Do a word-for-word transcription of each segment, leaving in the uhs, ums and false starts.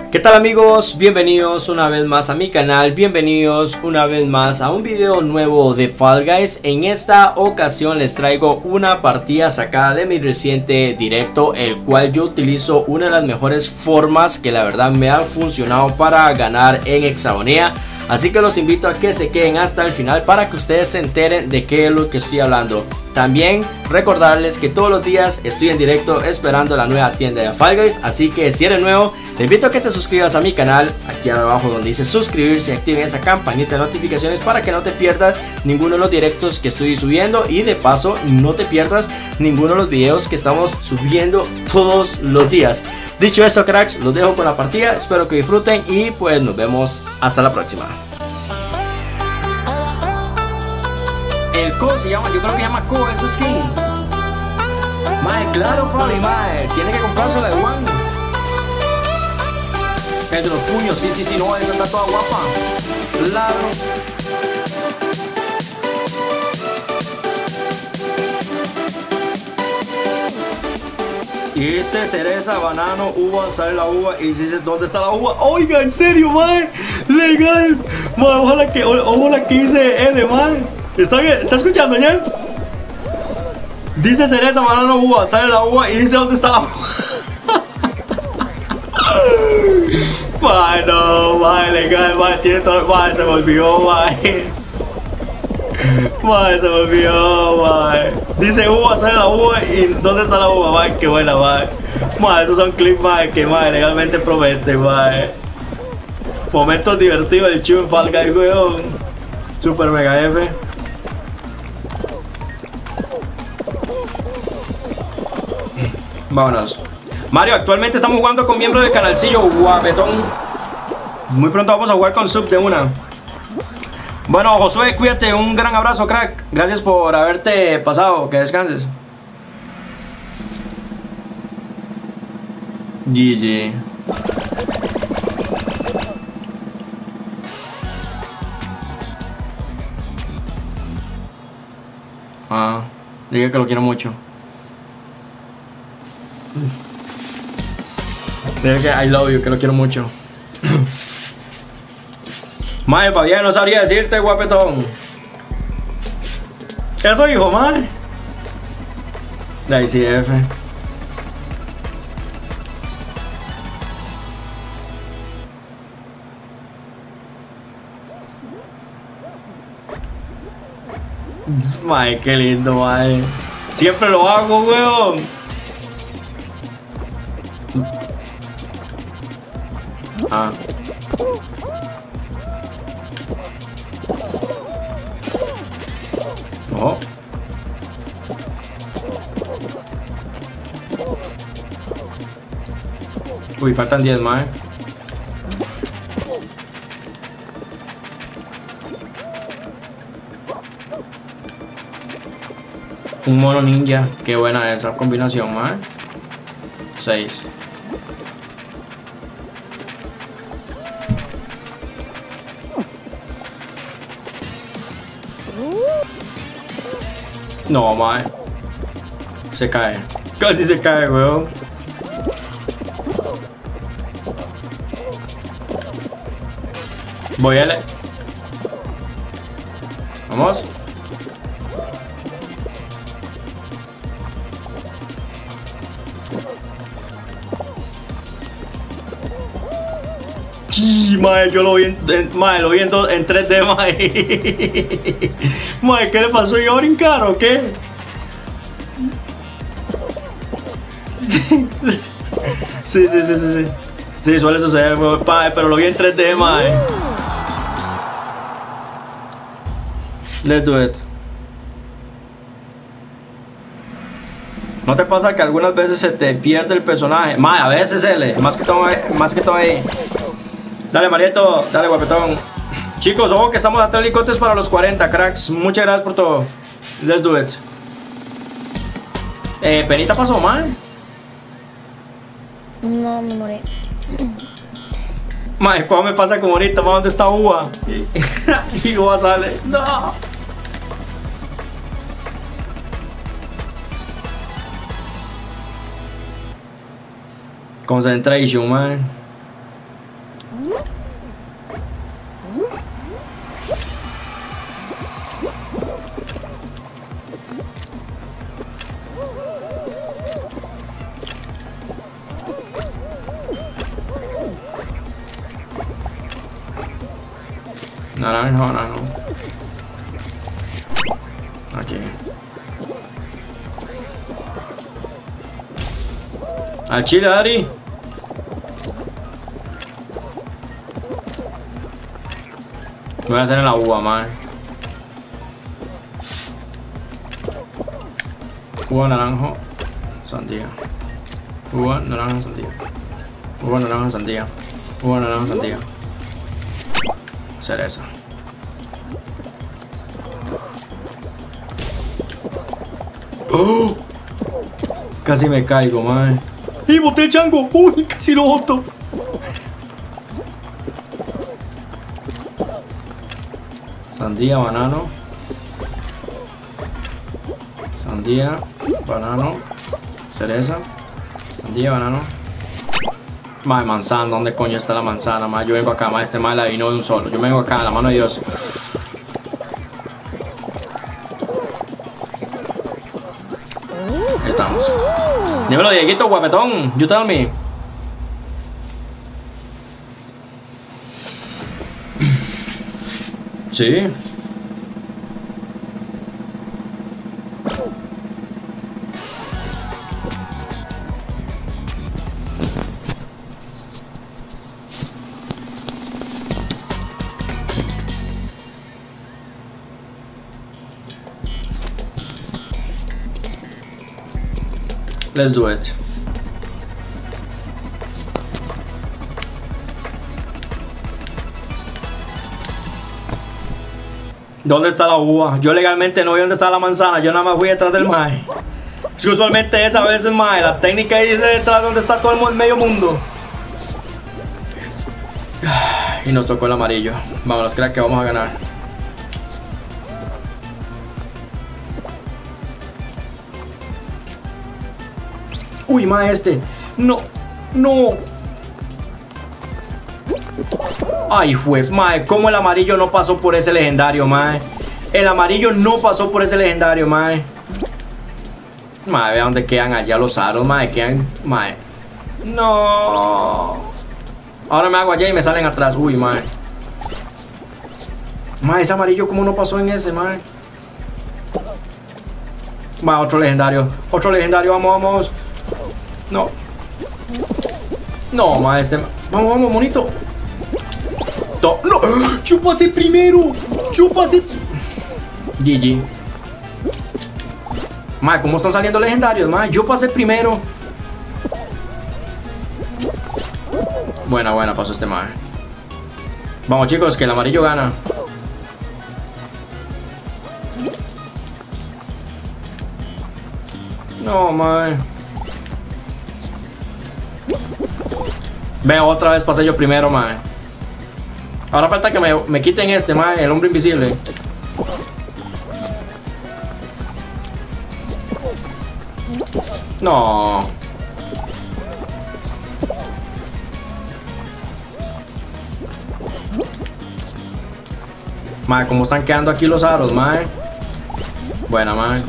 ¿Qué tal amigos? Bienvenidos una vez más a mi canal, bienvenidos una vez más a un video nuevo de Fall Guys. En esta ocasión les traigo una partida sacada de mi reciente directo, el cual yo utilizo una de las mejores formas que la verdad me ha funcionado para ganar en Hexagonía. Así que los invito a que se queden hasta el final para que ustedes se enteren de qué es lo que estoy hablando. También recordarles que todos los días estoy en directo esperando la nueva tienda de Fall Guys. Así que si eres nuevo, te invito a que te suscribas a mi canal. Aquí abajo donde dice suscribirse, activen esa campanita de notificaciones para que no te pierdas ninguno de los directos que estoy subiendo. Y de paso no te pierdas ninguno de los videos que estamos subiendo todos los días. Dicho esto, cracks, los dejo con la partida. Espero que disfruten y pues nos vemos hasta la próxima. El Co se llama, yo creo que se llama Co ese skin. Mae, claro, Fabi, mae. Tiene que comprarse la de One. El de los puños, sí, sí, sí, no, esa está toda guapa. Claro. Y este cereza, banano, uva, sale la uva y dice, ¿dónde está la uva? Oiga, en serio, mae. Legal. Mae, ojalá que, ojalá que hice L, mae. ¿Está bien? ¿Está escuchando, ya? Dice cereza, banano, uva, sale la uva y dice ¿dónde está la uva? Mae, no, mae, legal, mae, tiene todo, mae, se me olvidó, mae. Mae, se me olvidó, mae. Dice uva, sale la uva y ¿dónde está la uva, mae? Qué buena, mae. Mae, estos son clips, mae, que, mae, legalmente prometen, mae. Momentos divertidos del chivo en Fall Guys, weón. Super mega F. Vámonos. Mario, actualmente estamos jugando con miembros del canalcillo guapetón. Muy pronto vamos a jugar con sub de una. Bueno, Josué, cuídate, un gran abrazo, crack. Gracias por haberte pasado, que descanses. G G. Ah, diga que lo quiero mucho. Diga que I love you, que lo quiero mucho. Mae, Fabián, no sabría decirte, guapetón. Eso hijo, mae. La I C F. Mae, qué lindo, mae. Siempre lo hago, weón. Ah. Oh. Uy, faltan diez más, eh. Un mono ninja, qué buena esa combinación, más. seis. No, mae. Se cae. Casi se cae, weón. Voy a le... Vamos. Sí, mae, yo lo vi en, en, mae, lo vi en, en tres D, mae. Mae, ¿qué le pasó? ¿Yo a brincar o qué? Sí, sí, sí, sí, sí. Sí, suele suceder, mae, pero lo vi en tres D, mae. Let's do it. ¿No te pasa que algunas veces se te pierde el personaje? Mae, a veces L, más que todo, más que todo ahí. Dale, Marieto, dale, guapetón. Chicos, ojo que estamos a tres licotes para los cuarenta, cracks. Muchas gracias por todo. Let's do it. Eh, ¿Penita pasó mal? No, me morí. Mae, ¿cómo me pasa como ahorita? ¿Dónde está uva? Y uva sale. No. Concentration, man. Naranjo, naranjo. Aquí. Al chile, Dari. Voy a hacer en la uva, man. Uva, naranjo, sandía. Uva, naranjo, sandía. Uva, naranjo, sandía. Uva, naranjo, sandía. Cereza. ¡Oh! Casi me caigo, man. ¡Y boté el chango! ¡Uy! Casi lo boto. Sandía, banano. Sandía, banano. Cereza. Sandía, banano. Madre, manzana. ¿Dónde coño está la manzana? Madre, yo vengo acá, madre. Este madre la vino de un solo. Yo vengo acá, la mano de Dios. Ahí estamos. Dímelo, Dieguito, guapetón. You tell me. Sí. Let's do it. ¿Dónde está la uva? Yo legalmente no vi dónde está la manzana. Yo nada más fui detrás del mae. Es que usualmente es a veces, mae. La técnica dice detrás donde está todo el mundo, medio mundo. Y nos tocó el amarillo. Vámonos, creo que vamos a ganar. Uy, mae, este. No, no. Ay, juez, mae, cómo el amarillo no pasó por ese legendario, mae. El amarillo no pasó por ese legendario, mae. Mae, vea dónde quedan allá los aros, mae. Quedan, mae. No. Ahora me hago allá y me salen atrás. Uy, mae. Mae, ese amarillo, ¿cómo no pasó en ese, mae? Mae, otro legendario. Otro legendario, vamos, vamos. No. No, mae, este. Vamos, vamos, monito. No, no. Yo pasé primero. Yo pasé. G G. Mae, ¿cómo están saliendo legendarios, mae? Yo pasé primero. Buena, buena, pasó este mae. Vamos, chicos, que el amarillo gana. No, mae. Veo, otra vez pasé yo primero, mae. Ahora falta que me, me quiten este, mae, el hombre invisible. No. Mae, ¿cómo están quedando aquí los aros, mae? Buena, mae.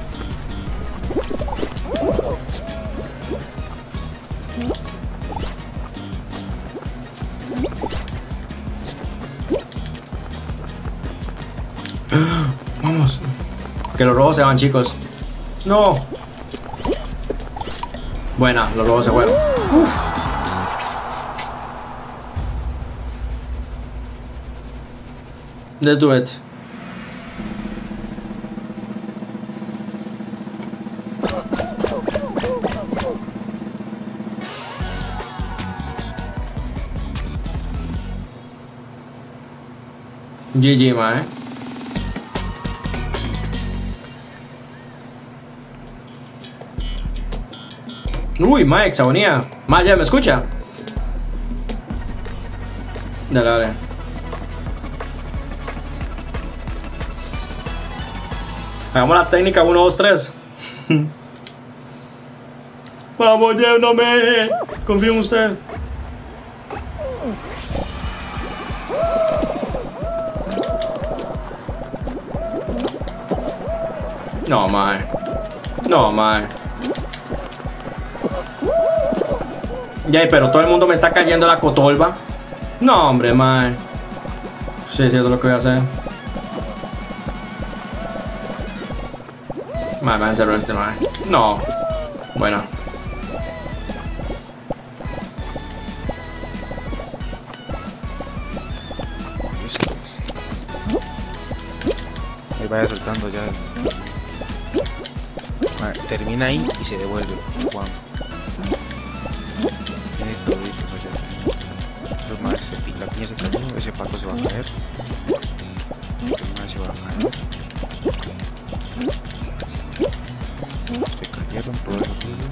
Vamos. Que los rojos se van, chicos. No. Buena, los rojos se fueron. Uf. Let's do it. G G, mae. Uy, mae, hexagonía. Mae, ya me escucha. Dale, dale. Hagamos la técnica uno, dos, tres. Vamos, llévame. Confío en usted. No, mae. No, mae. Ya, pero todo el mundo me está cayendo la cotolva. No, hombre, mae. Sí, sí, eso es lo que voy a hacer. Madre, me encerró este madre. No. Bueno. Ahí vaya soltando ya. Vale, termina ahí y se devuelve. Juan. Tiene que oír allá. Los más se pica, la piña se cayó, ese pato se va a caer. El más se va a caer. Se cayeron por eso suyo.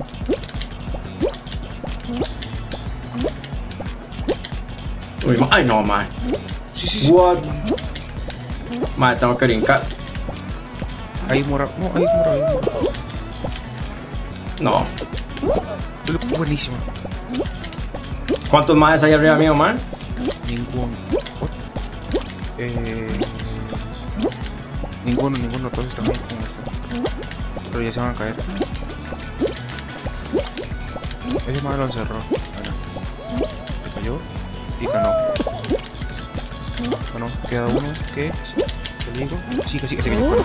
Uy, ay no, man. Sí, sí, sí. What? Man, tengo que brincar. Ahí mora, no, ahí mora, ahí mora. No. Buenísimo. ¿Cuántos más hay arriba mío, man? Ninguno. Eh... Ninguno, ninguno, todos están ahí como están. Pero ya se van a caer. Ese más lo encerró. Bueno. Se cayó y ganó. Bueno, queda uno que... ¿Qué digo? Sí, que sí, que se cayó.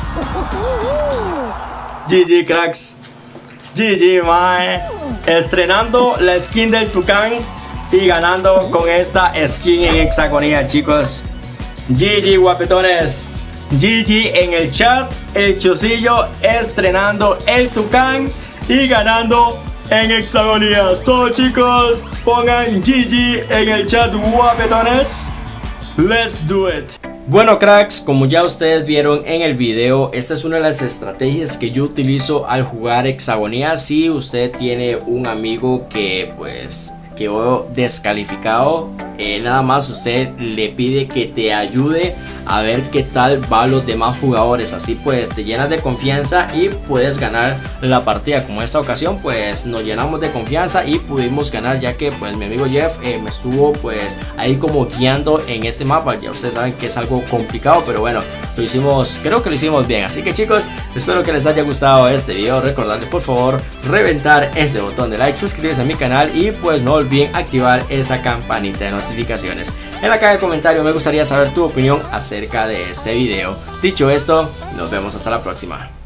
G G, cracks. G G, man. Estrenando la skin del Tucán y ganando con esta skin en hexagonía, chicos. G G, guapetones. G G en el chat. El Chosillo estrenando el Tucán y ganando en hexagonías. Todos, chicos, pongan G G en el chat, guapetones. Let's do it. Bueno, cracks, como ya ustedes vieron en el video, esta es una de las estrategias que yo utilizo al jugar hexagonía. Si usted tiene un amigo que pues quedó descalificado, eh, nada más usted le pide que te ayude a ver qué tal van los demás jugadores. Así pues te llenas de confianza y puedes ganar la partida. Como en esta ocasión pues nos llenamos de confianza y pudimos ganar, ya que pues mi amigo Jeff eh, me estuvo pues ahí como guiando en este mapa. Ya ustedes saben que es algo complicado, pero bueno, lo hicimos, creo que lo hicimos bien. Así que chicos, espero que les haya gustado este video. Recordarles por favor reventar ese botón de like, suscribirse a mi canal y pues no olviden activar esa campanita de notificaciones. En la caja de comentarios me gustaría saber tu opinión acerca de este video. Dicho esto, nos vemos hasta la próxima.